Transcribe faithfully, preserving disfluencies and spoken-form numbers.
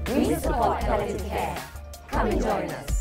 We support palliative care. Come and join us.